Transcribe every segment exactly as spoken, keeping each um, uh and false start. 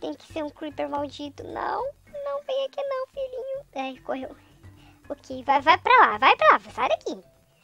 tem que ser um creeper maldito. Não, não vem aqui não, filhinho. Ai, correu. Ok, vai, vai pra lá, vai pra lá, sai daqui.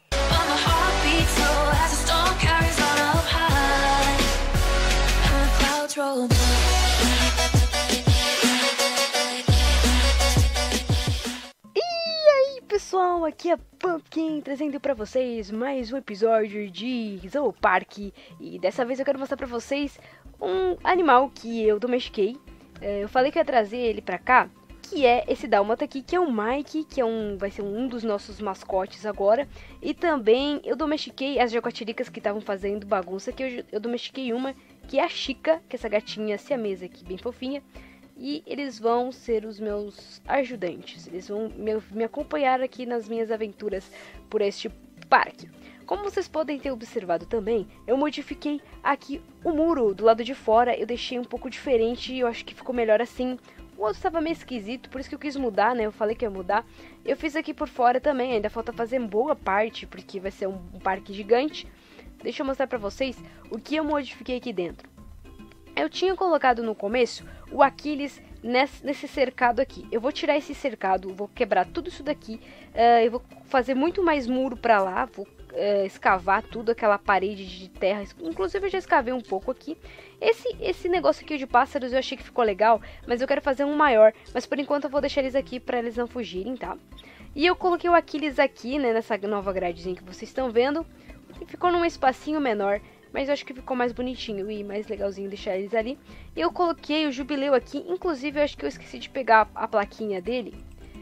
Pessoal, aqui é Pumpkin trazendo pra vocês mais um episódio de Zoopark. E dessa vez eu quero mostrar pra vocês um animal que eu domestiquei. é, Eu falei que ia trazer ele pra cá, que é esse dálmata aqui, que é o Mike, que é um, vai ser um dos nossos mascotes agora. E também eu domestiquei as jaguatiricas que estavam fazendo bagunça, que eu, eu domestiquei uma, que é a Chica, que é essa gatinha siamesa aqui, bem fofinha. E eles vão ser os meus ajudantes. Eles vão me, me acompanhar aqui nas minhas aventuras por este parque. Como vocês podem ter observado também, eu modifiquei aqui o muro do lado de fora. Eu deixei um pouco diferente e eu acho que ficou melhor assim. O outro estava meio esquisito, por isso que eu quis mudar, né? Eu falei que ia mudar. Eu fiz aqui por fora também, ainda falta fazer boa parte, porque vai ser um, um parque gigante. Deixa eu mostrar pra vocês o que eu modifiquei aqui dentro. Eu tinha colocado no começo o Aquiles nesse, nesse cercado aqui. Eu vou tirar esse cercado, vou quebrar tudo isso daqui. Uh, eu vou fazer muito mais muro pra lá. Vou uh, escavar tudo, aquela parede de terra. Inclusive eu já escavei um pouco aqui. Esse, esse negócio aqui de pássaros eu achei que ficou legal, mas eu quero fazer um maior. Mas por enquanto eu vou deixar eles aqui pra eles não fugirem, tá? E eu coloquei o Aquiles aqui, né, nessa nova gradezinha que vocês estão vendo. E ficou num espacinho menor. Mas eu acho que ficou mais bonitinho e mais legalzinho deixar eles ali. E eu coloquei o Jubileu aqui. Inclusive, eu acho que eu esqueci de pegar a plaquinha dele.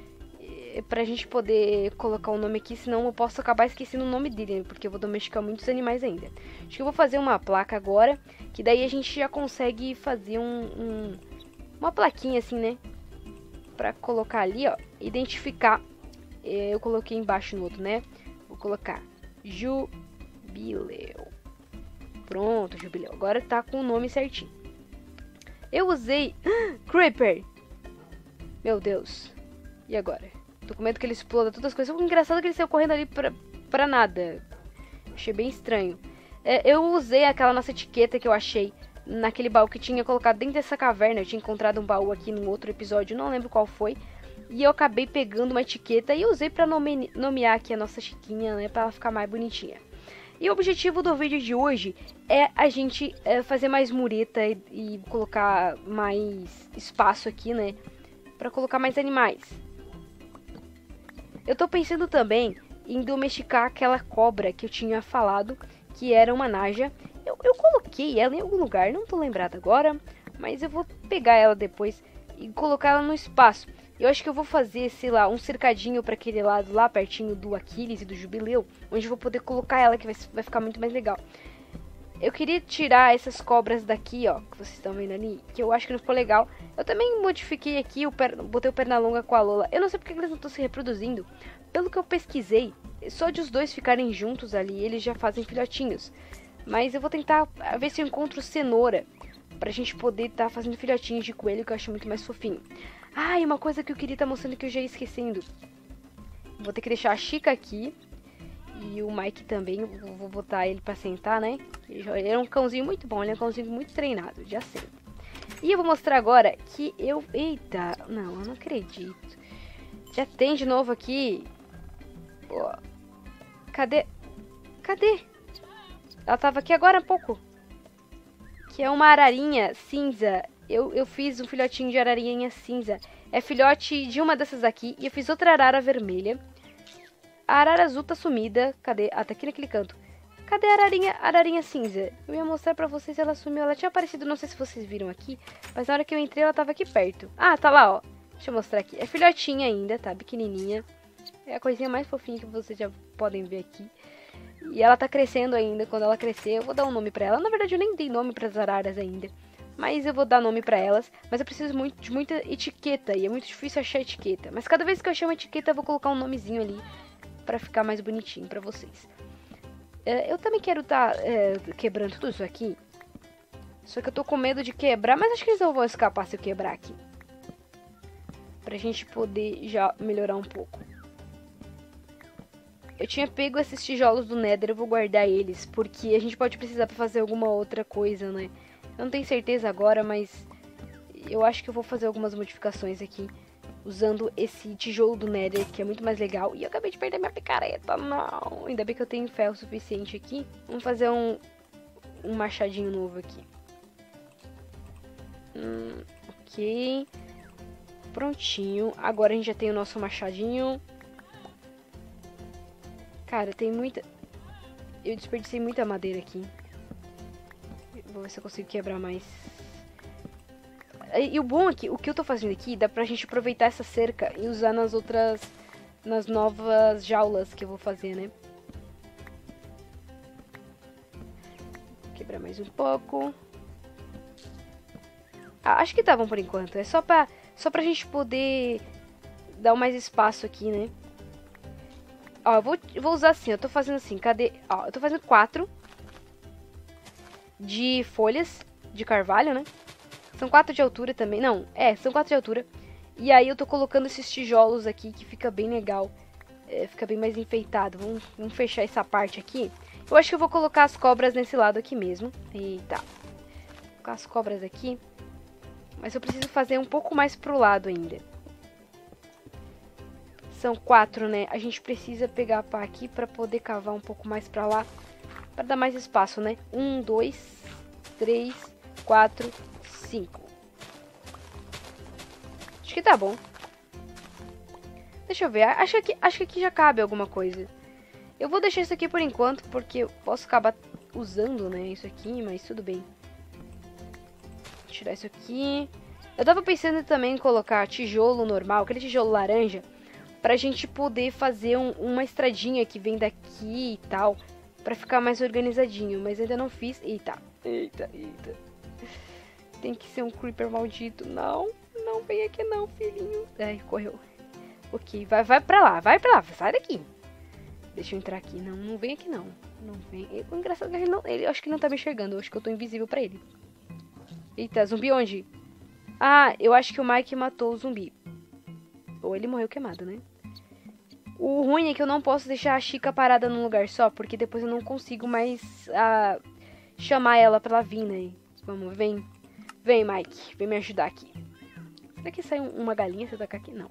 Pra gente poder colocar o nome aqui. Senão eu posso acabar esquecendo o nome dele, né? Porque eu vou domesticar muitos animais ainda. Acho que eu vou fazer uma placa agora. Que daí a gente já consegue fazer um, um, uma plaquinha assim, né? Pra colocar ali, ó. Identificar. Eu coloquei embaixo no outro, né? Vou colocar Jubileu. Pronto, Jubileu. Agora tá com o nome certinho. Eu usei... Creeper! Meu Deus. E agora? Tô com medo que ele exploda todas as coisas. O engraçado é que ele saiu correndo ali pra, pra nada. Achei bem estranho. É, eu usei aquela nossa etiqueta que eu achei naquele baú que tinha colocado dentro dessa caverna. Eu tinha encontrado um baú aqui num outro episódio. Não lembro qual foi. E eu acabei pegando uma etiqueta e usei pra nome, nomear aqui a nossa chiquinha, né? Pra ela ficar mais bonitinha. E o objetivo do vídeo de hoje é a gente é, fazer mais mureta e, e colocar mais espaço aqui, né? Pra colocar mais animais. Eu tô pensando também em domesticar aquela cobra que eu tinha falado, que era uma naja. Eu, eu coloquei ela em algum lugar, não tô lembrada agora, mas eu vou pegar ela depois e colocar ela no espaço. Eu acho que eu vou fazer, sei lá, um cercadinho para aquele lado lá, pertinho do Aquiles e do Jubileu, onde eu vou poder colocar ela, que vai, vai ficar muito mais legal. Eu queria tirar essas cobras daqui, ó, que vocês estão vendo ali, que eu acho que não ficou legal. Eu também modifiquei aqui, o per... botei o Pernalonga com a Lola. Eu não sei porque eles não estão se reproduzindo. Pelo que eu pesquisei, só de os dois ficarem juntos ali, eles já fazem filhotinhos. Mas eu vou tentar ver se eu encontro cenoura, pra gente poder estar tá fazendo filhotinhos de coelho, que eu acho muito mais fofinho. Ah, e uma coisa que eu queria estar tá mostrando que eu já ia esquecendo. Vou ter que deixar a Chica aqui. E o Mike também. Vou botar ele pra sentar, né? Ele é um cãozinho muito bom. Ele é um cãozinho muito treinado. Já sei. E eu vou mostrar agora que eu... Eita. Não, eu não acredito. Já tem de novo aqui. Pô. Cadê? Cadê? Ela tava aqui agora há pouco. Que é uma ararinha cinza. Eu, eu fiz um filhotinho de ararinha cinza. É filhote de uma dessas aqui. E eu fiz outra arara vermelha. A arara azul tá sumida. Cadê? Ah, tá aqui naquele canto. Cadê a ararinha, ararinha cinza? Eu ia mostrar pra vocês, ela sumiu. Ela tinha aparecido, não sei se vocês viram aqui. Mas na hora que eu entrei, ela tava aqui perto. Ah, tá lá, ó. Deixa eu mostrar aqui. É filhotinha ainda, tá? Pequenininha. É a coisinha mais fofinha que vocês já podem ver aqui. E ela tá crescendo ainda. Quando ela crescer, eu vou dar um nome pra ela. Na verdade, eu nem dei nome pras araras ainda. Mas eu vou dar nome pra elas. Mas eu preciso muito, de muita etiqueta. E é muito difícil achar etiqueta. Mas cada vez que eu achar uma etiqueta, eu vou colocar um nomezinho ali. Pra ficar mais bonitinho pra vocês. É, eu também quero estar tá, é, quebrando tudo isso aqui. Só que eu tô com medo de quebrar. Mas acho que eles não vão escapar se eu quebrar aqui. Pra gente poder já melhorar um pouco. Eu tinha pego esses tijolos do Nether. Eu vou guardar eles. Porque a gente pode precisar pra fazer alguma outra coisa, né? Eu não tenho certeza agora, mas eu acho que eu vou fazer algumas modificações aqui, usando esse tijolo do Nether, que é muito mais legal. E eu acabei de perder minha picareta, não. Ainda bem que eu tenho ferro suficiente aqui. Vamos fazer um, um machadinho novo aqui. Hum, ok. Prontinho. Agora a gente já tem o nosso machadinho. Cara, tem muita... Eu desperdicei muita madeira aqui. Vou ver se eu consigo quebrar mais. E o bom é que o que eu tô fazendo aqui dá pra gente aproveitar essa cerca e usar nas outras... nas novas jaulas que eu vou fazer, né? Vou quebrar mais um pouco. Ah, acho que tá bom por enquanto. É só pra, só pra gente poder dar mais espaço aqui, né? Ó, eu vou, eu vou usar assim, eu tô fazendo assim, cadê? Ó, eu tô fazendo quatro de folhas de carvalho, né? São quatro de altura também, não, é, são quatro de altura. E aí eu tô colocando esses tijolos aqui, que fica bem legal, é, fica bem mais enfeitado. Vamos, vamos fechar essa parte aqui. Eu acho que eu vou colocar as cobras nesse lado aqui mesmo. Eita, vou colocar as cobras aqui. Mas eu preciso fazer um pouco mais pro lado ainda. São quatro, né? A gente precisa pegar a pá aqui pra poder cavar um pouco mais pra lá. Pra dar mais espaço, né? Um, dois, três, quatro, cinco. Acho que tá bom. Deixa eu ver. Acho que, acho que aqui já cabe alguma coisa. Eu vou deixar isso aqui por enquanto, porque eu posso acabar usando, né? Isso aqui, mas tudo bem. Vou tirar isso aqui. Eu tava pensando também em colocar tijolo normal, aquele tijolo laranja, pra gente poder fazer um, uma estradinha que vem daqui e tal, pra ficar mais organizadinho, mas ainda não fiz. Eita, eita, eita. Tem que ser um creeper maldito. Não, não vem aqui não, filhinho. Ai, correu. Ok, vai, vai pra lá, vai pra lá, sai daqui. Deixa eu entrar aqui. Não, não vem aqui não. Não vem. O engraçado é que ele, não, ele eu acho que não tá me enxergando, eu acho que eu tô invisível pra ele. Eita, zumbi onde? Ah, eu acho que o Mike matou o zumbi. Ou ele morreu queimado, né? O ruim é que eu não posso deixar a Chica parada num lugar só, porque depois eu não consigo mais ah, chamar ela pra ela vir, né? Vamos, vem. Vem, Mike. Vem me ajudar aqui. Será que sai uma galinha se eu tacar aqui? Não.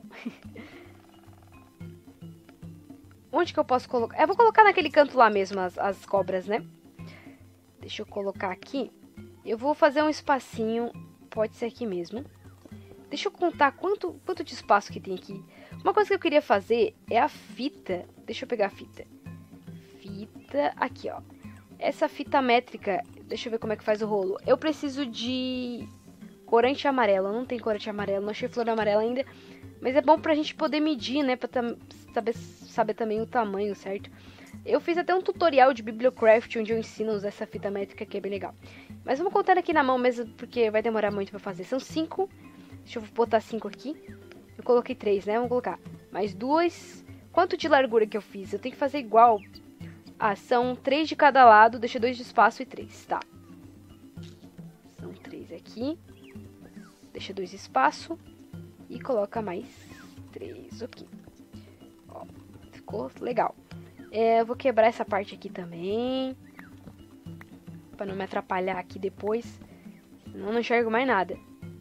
Onde que eu posso colocar? Eu vou colocar naquele canto lá mesmo as, as cobras, né? Deixa eu colocar aqui. Eu vou fazer um espacinho. Pode ser aqui mesmo. Deixa eu contar quanto, quanto de espaço que tem aqui. Uma coisa que eu queria fazer é a fita. Deixa eu pegar a fita. Fita. Aqui, ó. Essa fita métrica. Deixa eu ver como é que faz o rolo. Eu preciso de corante amarelo. Não tem corante amarelo. Não achei flor amarela ainda. Mas é bom pra gente poder medir, né? Pra saber, saber também o tamanho, certo? Eu fiz até um tutorial de Bibliocraft onde eu ensino a usar essa fita métrica, que é bem legal. Mas vamos contar aqui na mão mesmo, porque vai demorar muito pra fazer. São cinco. Deixa eu botar cinco aqui. Eu coloquei três, né? Vamos colocar mais duas. Quanto de largura que eu fiz? Eu tenho que fazer igual. Ah, são três de cada lado. Deixa dois de espaço e três, tá? São três aqui. Deixa dois de espaço. E coloca mais três aqui. Ó, ficou legal. É, eu vou quebrar essa parte aqui também. Pra não me atrapalhar aqui depois. Senão eu não enxergo mais nada.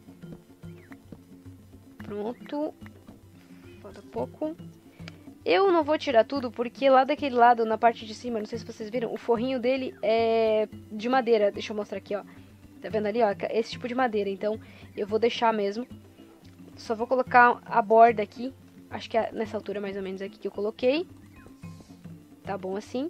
Pronto. Falta pouco. Eu não vou tirar tudo porque lá daquele lado, na parte de cima, não sei se vocês viram, o forrinho dele é de madeira. Deixa eu mostrar aqui, ó. Tá vendo ali, ó? Esse tipo de madeira. Então, eu vou deixar mesmo. Só vou colocar a borda aqui. Acho que é nessa altura mais ou menos aqui que eu coloquei. Tá bom assim.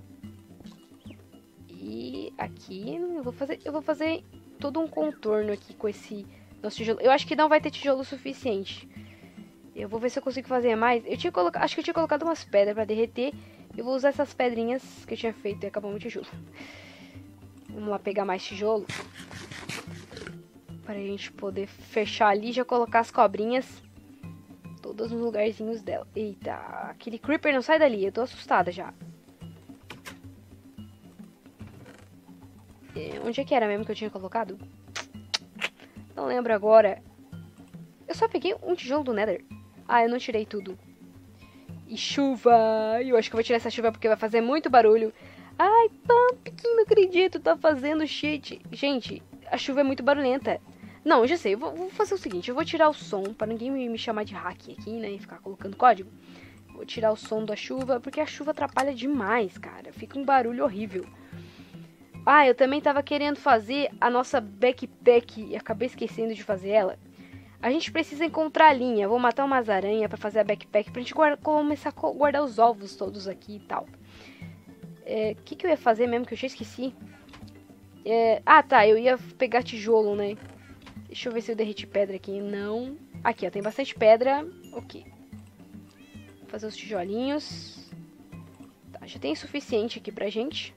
E aqui eu vou fazer, eu vou fazer todo um contorno aqui com esse nosso tijolo. Eu acho que não vai ter tijolo suficiente. Eu vou ver se eu consigo fazer mais. Eu tinha colocado, acho que eu tinha colocado umas pedras pra derreter. Eu vou usar essas pedrinhas que eu tinha feito e acabou o tijolo. Vamos lá pegar mais tijolo. Pra gente poder fechar ali e já colocar as cobrinhas. Todos nos lugarzinhos dela. Eita, aquele creeper não sai dali. Eu tô assustada já. É, onde é que era mesmo que eu tinha colocado? Não lembro agora. Eu só peguei um tijolo do Nether. Ah, eu não tirei tudo. E chuva. Eu acho que eu vou tirar essa chuva porque vai fazer muito barulho. Ai, Pumpkin, não acredito. Tá fazendo shit. Gente, a chuva é muito barulhenta. Não, eu já sei. Eu vou, vou fazer o seguinte. Eu vou tirar o som para ninguém me, me chamar de hack aqui, né? E ficar colocando código. Vou tirar o som da chuva, porque a chuva atrapalha demais, cara. Fica um barulho horrível. Ah, eu também tava querendo fazer a nossa backpack e acabei esquecendo de fazer ela. A gente precisa encontrar a linha. Vou matar umas aranhas pra fazer a backpack, pra gente guarda, começar a guardar os ovos todos aqui e tal. O é, que, que eu ia fazer mesmo que eu já esqueci? É, ah, tá. Eu ia pegar tijolo, né? Deixa eu ver se eu derreti pedra aqui. Não. Aqui, ó. Tem bastante pedra. Ok. Vou fazer os tijolinhos. Tá, já tem o suficiente aqui pra gente.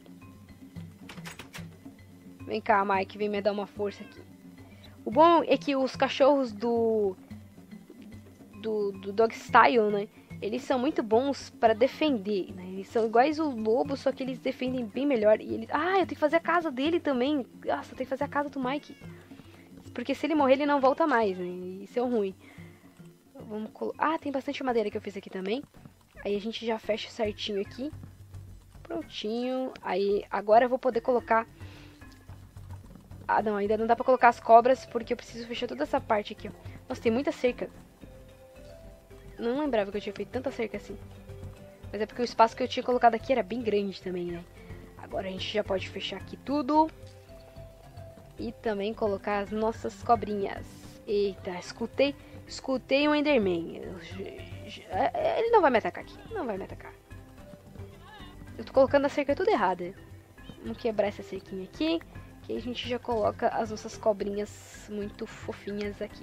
Vem cá, Mike. Vem me dar uma força aqui. O bom é que os cachorros do... Do, do Dog Style, né? Eles são muito bons para defender, né? Eles são iguais o lobo, só que eles defendem bem melhor. E eles... Ah, eu tenho que fazer a casa dele também. Nossa, eu tenho que fazer a casa do Mike. Porque se ele morrer, ele não volta mais, né? Isso é ruim. Vamos colo... Ah, tem bastante madeira que eu fiz aqui também. Aí a gente já fecha certinho aqui. Prontinho. Aí agora eu vou poder colocar... Ah, não, ainda não dá pra colocar as cobras, porque eu preciso fechar toda essa parte aqui, ó. Nossa, tem muita cerca. Não lembrava que eu tinha feito tanta cerca assim. Mas é porque o espaço que eu tinha colocado aqui era bem grande também, né? Agora a gente já pode fechar aqui tudo. E também colocar as nossas cobrinhas. Eita, escutei, escutei um Enderman. Ele não vai me atacar aqui, não vai me atacar. Eu tô colocando a cerca tudo errada. Vamos quebrar essa cerquinha aqui. Que aí a gente já coloca as nossas cobrinhas muito fofinhas aqui.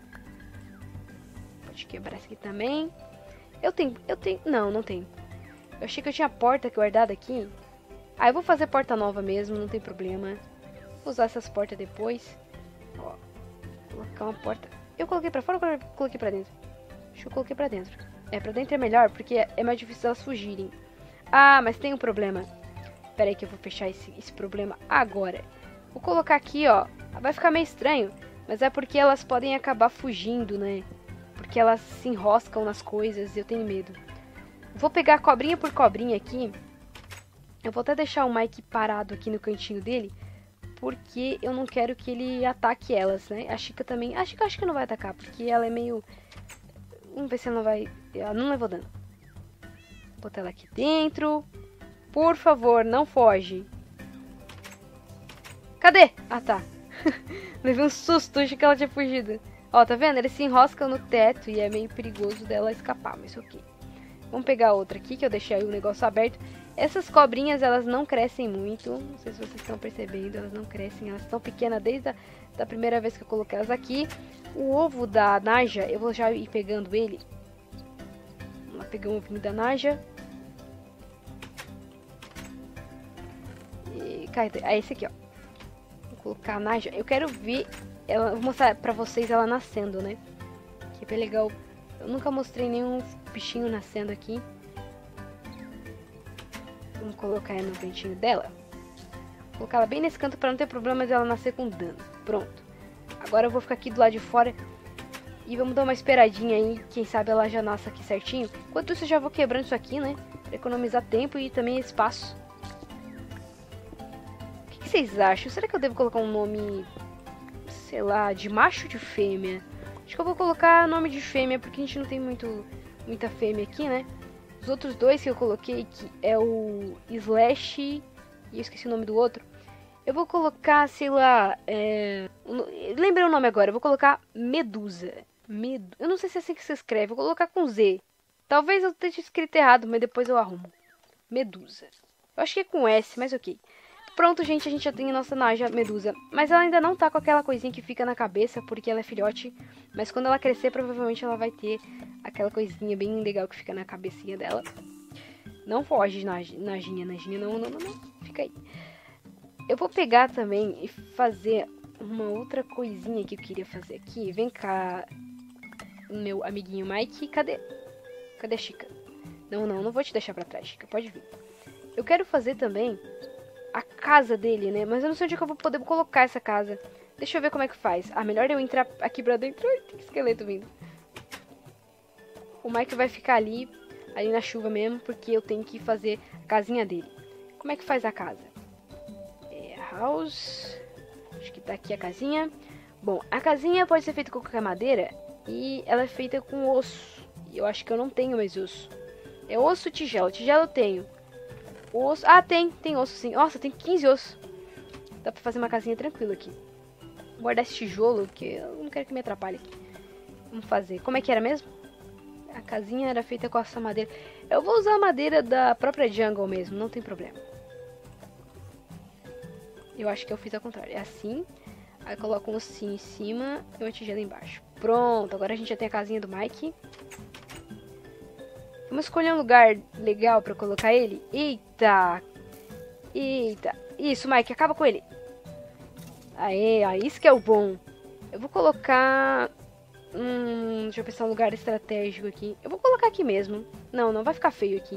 Pode quebrar essa aqui também. Eu tenho, eu tenho, não, não tenho. Eu achei que eu tinha porta guardada aqui. Ah, eu vou fazer porta nova mesmo, não tem problema. Vou usar essas portas depois. Ó, colocar uma porta. Eu coloquei pra fora ou eu coloquei pra dentro? Acho que eu coloquei pra dentro. É, pra dentro é melhor, porque é mais difícil elas fugirem. Ah, mas tem um problema. Pera aí que eu vou fechar esse, esse problema agora. Vou colocar aqui, ó. Vai ficar meio estranho, mas é porque elas podem acabar fugindo, né? Porque elas se enroscam nas coisas e eu tenho medo. Vou pegar cobrinha por cobrinha aqui. Eu vou até deixar o Mike parado aqui no cantinho dele, porque eu não quero que ele ataque elas, né? A Chica também... A Chica acho que não vai atacar, porque ela é meio... Vamos ver se ela não vai... Ela não levou dano. Vou botar ela aqui dentro. Por favor, não foge. Cadê? Ah, tá. Levei um susto, achei que ela tinha fugido. Ó, tá vendo? Eles se enroscam no teto e é meio perigoso dela escapar, mas ok. Vamos pegar outra aqui, que eu deixei aí o negócio aberto. Essas cobrinhas, elas não crescem muito. Não sei se vocês estão percebendo, elas não crescem. Elas estão pequenas desde a da primeira vez que eu coloquei elas aqui. O ovo da Naja, eu vou já ir pegando ele. Vamos lá pegar o ovinho da Naja. E... É esse aqui, ó. Colocar a Naja. Eu quero ver ela, vou mostrar pra vocês ela nascendo, né? Que é bem legal. Eu nunca mostrei nenhum bichinho nascendo aqui. Vamos colocar ela no cantinho dela. Vou colocar ela bem nesse canto pra não ter problema de ela nascer com dano. Pronto. Agora eu vou ficar aqui do lado de fora e vamos dar uma esperadinha aí. Quem sabe ela já nasce aqui certinho. Enquanto isso eu já vou quebrando isso aqui, né? Pra economizar tempo e também espaço. O que vocês acham? Será que eu devo colocar um nome, sei lá, de macho ou de fêmea? Acho que eu vou colocar nome de fêmea, porque a gente não tem muito, muita fêmea aqui, né? Os outros dois que eu coloquei, que é o Slash e eu esqueci o nome do outro. Eu vou colocar, sei lá, é... lembrei o nome agora, eu vou colocar Medusa. Med... Eu não sei se é assim que se escreve, vou colocar com Z. Talvez eu tenha escrito errado, mas depois eu arrumo. Medusa. Eu acho que é com S, mas ok. Pronto, gente, a gente já tem a nossa Naja Medusa. Mas ela ainda não tá com aquela coisinha que fica na cabeça, porque ela é filhote. Mas quando ela crescer, provavelmente ela vai ter aquela coisinha bem legal que fica na cabecinha dela. Não foge, Naj... Najinha, Najinha, não, não, não, não. Fica aí. Eu vou pegar também e fazer uma outra coisinha que eu queria fazer aqui. Vem cá, meu amiguinho Mike. Cadê? Cadê a Chica? Não, não, não vou te deixar pra trás, Chica. Pode vir. Eu quero fazer também a casa dele, né? Mas eu não sei onde é que eu vou poder colocar essa casa. Deixa eu ver como é que faz. Ah, melhor eu entrar aqui pra dentro. Ai, tem esqueleto vindo. O Mike vai ficar ali, ali na chuva mesmo, porque eu tenho que fazer a casinha dele. Como é que faz a casa? É, house. Acho que tá aqui a casinha. Bom, a casinha pode ser feita com qualquer madeira e ela é feita com osso. E eu acho que eu não tenho mais osso. É osso ou tigela? Tigela eu tenho. Osso... Ah, tem. Tem osso sim. Nossa, tem quinze ossos. Dá pra fazer uma casinha tranquila aqui. Vou guardar esse tijolo, porque eu não quero que me atrapalhe aqui. Vamos fazer. Como é que era mesmo? A casinha era feita com essa madeira. Eu vou usar a madeira da própria jungle mesmo, não tem problema. Eu acho que eu fiz ao contrário. É assim. Aí coloco um ossinho em cima e uma tigela embaixo. Pronto, agora a gente já tem a casinha do Mike. Vamos escolher um lugar legal pra colocar ele. Eita! Eita! Isso, Mike, acaba com ele. Aê, ó, isso que é o bom. Eu vou colocar... Hum, deixa eu pensar um lugar estratégico aqui. Eu vou colocar aqui mesmo. Não, não vai ficar feio aqui.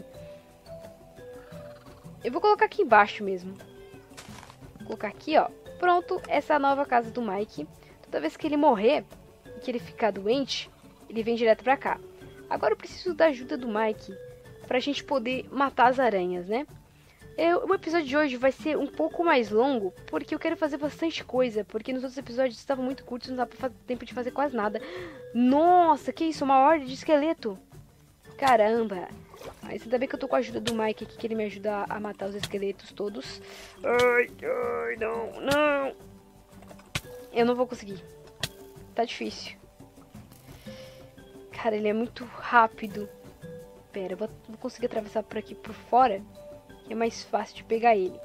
Eu vou colocar aqui embaixo mesmo. Vou colocar aqui, ó. Pronto, essa é a nova casa do Mike. Toda vez que ele morrer, que ele ficar doente, ele vem direto pra cá. Agora eu preciso da ajuda do Mike pra gente poder matar as aranhas, né? Eu, o episódio de hoje vai ser um pouco mais longo, porque eu quero fazer bastante coisa, porque nos outros episódios estavam muito curtos, não dá pra fazer tempo de fazer quase nada. Nossa, que isso, uma horda de esqueleto. Caramba. Mas ainda bem que eu tô com a ajuda do Mike aqui, que ele me ajuda a matar os esqueletos todos. Ai, ai, não, não. Eu não vou conseguir. Tá difícil. Cara, ele é muito rápido. Pera, eu vou, vou conseguir atravessar por aqui por fora, que é mais fácil de pegar ele.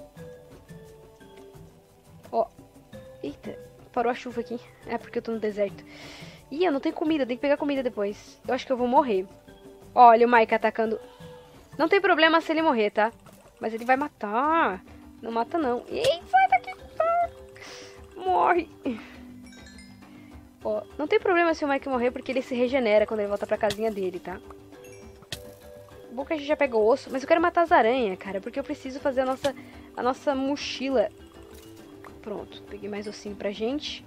Ó. Eita, parou a chuva aqui. É porque eu tô no deserto. Ih, eu não tenho comida, tem que pegar comida depois. Eu acho que eu vou morrer. Olha o Mike atacando. Não tem problema se ele morrer, tá? Mas ele vai matar. Não mata não. Ei, sai daqui. Morre. Ó, não tem problema se o Mike morrer, porque ele se regenera quando ele volta pra casinha dele, tá? Bom que a gente já pegou osso, mas eu quero matar as aranhas, cara, porque eu preciso fazer a nossa, a nossa mochila. Pronto, peguei mais ossinho pra gente.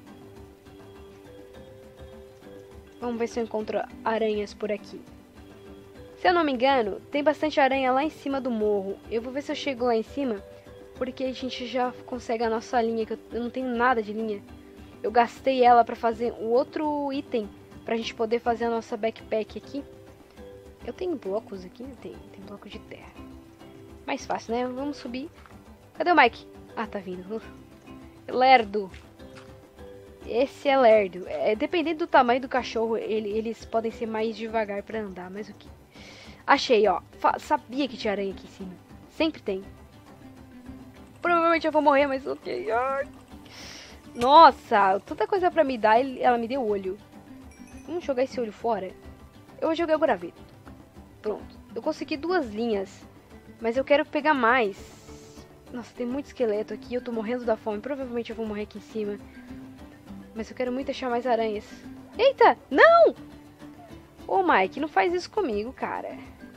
Vamos ver se eu encontro aranhas por aqui. Se eu não me engano, tem bastante aranha lá em cima do morro. Eu vou ver se eu chego lá em cima, porque a gente já consegue a nossa linha, que eu não tenho nada de linha. Eu gastei ela pra fazer um outro item, pra gente poder fazer a nossa backpack aqui. Eu tenho blocos aqui? Tem, tem bloco de terra. Mais fácil, né? Vamos subir. Cadê o Mike? Ah, tá vindo. Lerdo. Esse é lerdo. É, dependendo do tamanho do cachorro, ele, eles podem ser mais devagar pra andar, mas o que? Achei, ó. Fa sabia que tinha aranha aqui em cima. Sempre tem. Provavelmente eu vou morrer, mas ok. Ai. Nossa, tanta coisa pra me dar, ela me deu olho. Vamos jogar esse olho fora? Eu vou jogar o graveto. Pronto. Eu consegui duas linhas, mas eu quero pegar mais. Nossa, tem muito esqueleto aqui, eu tô morrendo da fome. Provavelmente eu vou morrer aqui em cima. Mas eu quero muito achar mais aranhas. Eita, não! Ô, Mike, não faz isso comigo, cara.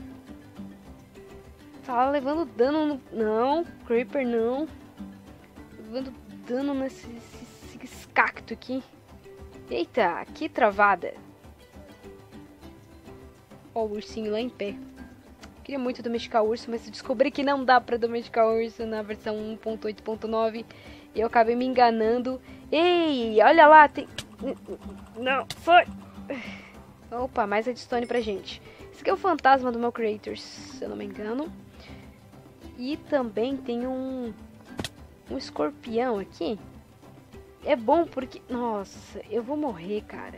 Tá levando dano no... Não, Creeper, não. Levando dano nesse, nesse, nesse cacto aqui. Eita, que travada. Ó, o ursinho lá em pé. Queria muito domesticar o urso, mas eu descobri que não dá pra domesticar o urso na versão um ponto oito ponto nove. E eu acabei me enganando. Ei, olha lá, tem... Não, foi... Opa, mais redstone pra gente. Esse aqui é o fantasma do meu Creators, se eu não me engano. E também tem um... Um escorpião aqui. É bom porque... Nossa, eu vou morrer, cara.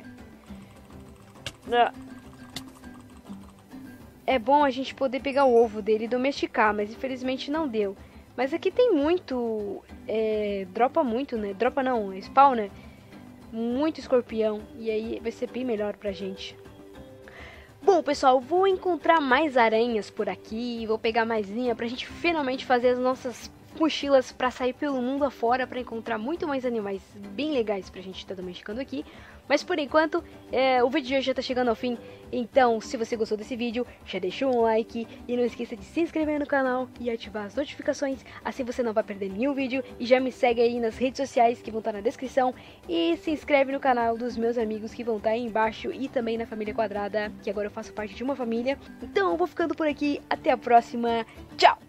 É bom a gente poder pegar o ovo dele e domesticar, mas infelizmente não deu. Mas aqui tem muito... É, dropa muito, né? Dropa não, spawna muito escorpião. E aí vai ser bem melhor pra gente. Bom, pessoal, vou encontrar mais aranhas por aqui. Vou pegar mais linha pra gente finalmente fazer as nossas mochilas pra sair pelo mundo afora, pra encontrar muito mais animais bem legais pra gente estar domesticando aqui. Mas por enquanto, é, o vídeo de hoje já tá chegando ao fim. Então, se você gostou desse vídeo, já deixou um like e não esqueça de se inscrever no canal e ativar as notificações. Assim você não vai perder nenhum vídeo. E já me segue aí nas redes sociais que vão estar na descrição. E se inscreve no canal dos meus amigos que vão estar aí embaixo. E também na Família Quadrada, que agora eu faço parte de uma família. Então eu vou ficando por aqui. Até a próxima. Tchau!